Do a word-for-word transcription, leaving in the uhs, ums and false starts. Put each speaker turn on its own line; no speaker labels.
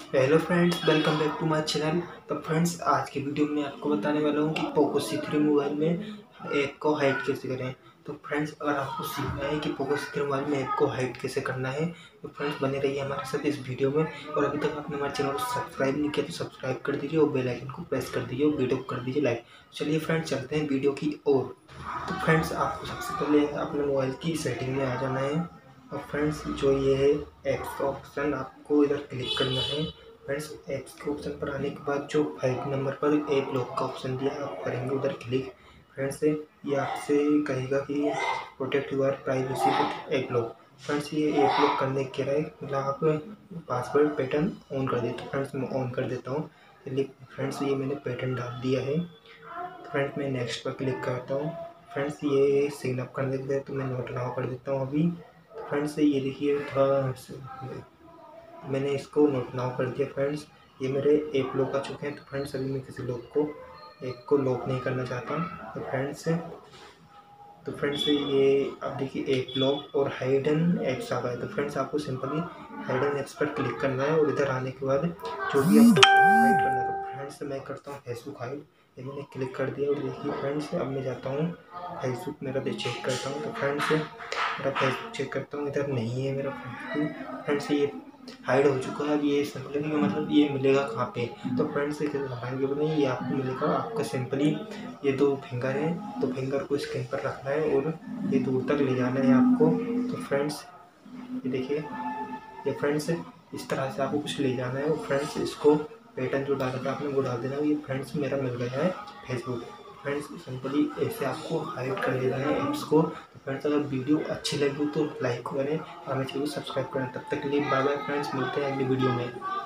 Hello friends, welcome back to my channel. तो friends, आज की वीडियो में आपको बताने वाला हूँ कि पोको सी थ्री मोबाइल में ऐप को हाइड कैसे करें। तो फ्रेंड्स, अगर आपको सीखना है कि पोको सी थ्री मोबाइल में ऐप को हाइड कैसे करना है तो फ्रेंड्स बने रहिए हमारे साथ इस वीडियो में। और अभी तक आपने हमारे चैनल को सब्सक्राइब नहीं किया तो सब्सक्राइब कर दीजिए और बेल आइकन को प्रेस कर दीजिए और वीडियो को कर दीजिए लाइक। चलिए फ्रेंड्स, चलते हैं वीडियो की ओर। तो फ्रेंड्स, आपको सबसे पहले अपने मोबाइल की सेटिंग में आ जाना है। और फ्रेंड्स, जो ये है ऐप्स का ऑप्शन, आपको इधर क्लिक करना है। फ्रेंड्स, ऐप्स के ऑप्शन पर आने के बाद जो फाइव नंबर पर ऐप लॉक का ऑप्शन दिया है आप करेंगे उधर क्लिक। फ्रेंड्स, ये आपसे कहेगा कि protect your privacy with app lock. Friends, ये ऐप लॉक करने के लिए मतलब आप पासवर्ड पैटर्न ऑन कर देते हैं। फ्रेंड्स, मैं ऑन कर देता हूँ। चलिए फ्रेंड्स, ये मैंने पैटर्न डाल दिया है। फ्रेंड्स, मैं नेक्स्ट पर क्लिक करता हूँ। फ्रेंड्स, ये सिग्न अप करने के लिए तो मैं नोट नाउ कर देता हूँ अभी। फ्रेंड्स, ये देखिए थोड़ा मैंने इसको नोट नाउ कर दिया। फ्रेंड्स, ये मेरे ऐप लॉक आ चुके हैं। तो फ्रेंड्स, अभी मैं किसी लॉक को ऐप को लॉक नहीं करना चाहता। तो फ्रेंड्स तो फ्रेंड्स ये अब देखिए ऐप लॉक और हाइडन ऐप्स आ गए। तो फ्रेंड्स, आपको सिंपली हाइडन ऐप्स पर क्लिक करना है और इधर आने के बाद जो भी आपको हाइड करना है। तो फ्रेंड्स, मैं करता हूँ फेसबुक हाइड। ये मैंने क्लिक कर दिया और देखिए फ्रेंड्स, अब मैं जाता हूँ फेसबुक मेरा भी चेक करता हूँ। तो फ्रेंड्स, मेरा फेसबुक चेक करता हूँ, इधर नहीं है मेरा फेसबुक। फ्रेंड्स, ये हाइड हो चुका है। अब ये सिंपली मतलब ये मिलेगा कहाँ पे। तो फ्रेंड्स, इसे हटाने के बाद नहीं, ये आपको मिलेगा आपका सिंपली ये दो फिंगर है। तो फिंगर को स्क्रीन पर रखना है और ये दूर तक ले जाना है आपको। तो फ्रेंड्स, ये देखिए, ये फ्रेंड्स इस तरह से आपको कुछ ले जाना है। और फ्रेंड्स, इसको पैटर्न जो डाला था आपने वो डाल देना। ये फ्रेंड्स मेरा मिल गया है फेसबुक। फ्रेंड्स, सिंपली ऐसे आपको हाइड कर देना है ऐप्स को। तो फ्रेंड्स, अगर वीडियो अच्छी लगी तो लाइक करें और हमें चैनल को सब्सक्राइब करें। तब तक के लिए बाय बाय फ्रेंड्स, मिलते हैं अगली वीडियो में।